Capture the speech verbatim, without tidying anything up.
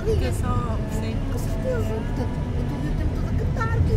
caladinha. Que é só, sim. Com certeza. Portanto, eu estou o tempo todo a cantar, que